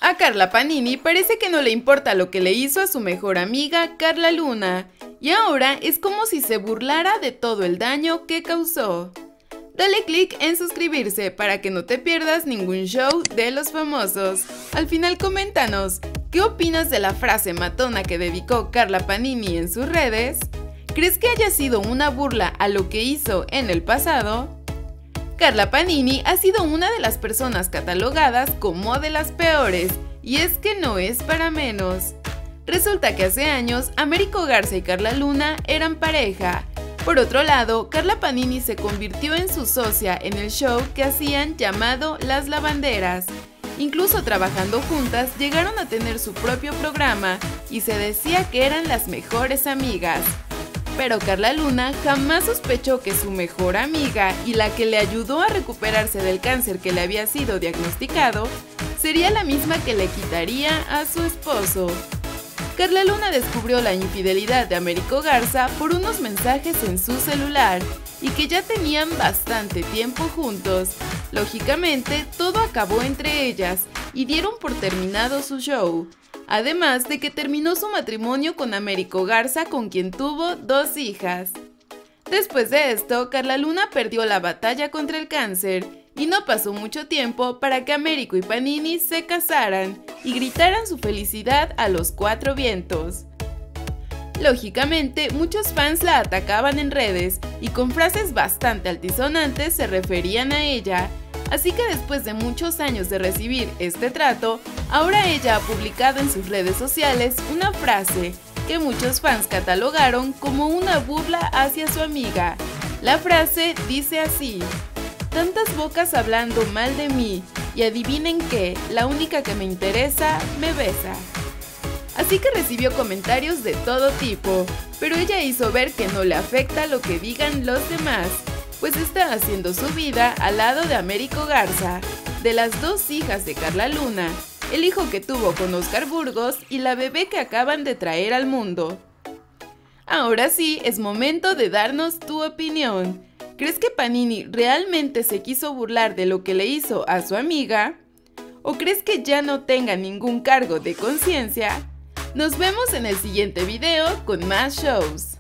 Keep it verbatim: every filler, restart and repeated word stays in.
A Carla Panini parece que no le importa lo que le hizo a su mejor amiga Carla Luna, y ahora es como si se burlara de todo el daño que causó. Dale click en suscribirse para que no te pierdas ningún show de los famosos. Al final coméntanos, ¿qué opinas de la frase matona que dedicó Carla Panini en sus redes? ¿Crees que haya sido una burla a lo que hizo en el pasado? Carla Panini ha sido una de las personas catalogadas como de las peores, y es que no es para menos. Resulta que hace años Américo Garza y Carla Luna eran pareja. Por otro lado, Carla Panini se convirtió en su socia en el show que hacían llamado Las Lavanderas. Incluso trabajando juntas llegaron a tener su propio programa y se decía que eran las mejores amigas. Pero Carla Luna jamás sospechó que su mejor amiga y la que le ayudó a recuperarse del cáncer que le había sido diagnosticado sería la misma que le quitaría a su esposo. Carla Luna descubrió la infidelidad de Américo Garza por unos mensajes en su celular y que ya tenían bastante tiempo juntos. Lógicamente, todo acabó entre ellas y dieron por terminado su show. Además de que terminó su matrimonio con Américo Garza, con quien tuvo dos hijas. Después de esto, Carla Luna perdió la batalla contra el cáncer y no pasó mucho tiempo para que Américo y Panini se casaran y gritaran su felicidad a los cuatro vientos. Lógicamente, muchos fans la atacaban en redes y con frases bastante altisonantes se referían a ella. Así que después de muchos años de recibir este trato, ahora ella ha publicado en sus redes sociales una frase que muchos fans catalogaron como una burla hacia su amiga. La frase dice así: tantas bocas hablando mal de mí y adivinen qué, la única que me interesa me besa. Así que recibió comentarios de todo tipo, pero ella hizo ver que no le afecta lo que digan los demás, pues está haciendo su vida al lado de Américo Garza, de las dos hijas de Carla Luna, el hijo que tuvo con Oscar Burgos y la bebé que acaban de traer al mundo. Ahora sí, es momento de darnos tu opinión. ¿Crees que Panini realmente se quiso burlar de lo que le hizo a su amiga? ¿O crees que ya no tenga ningún cargo de conciencia? Nos vemos en el siguiente video con más shows.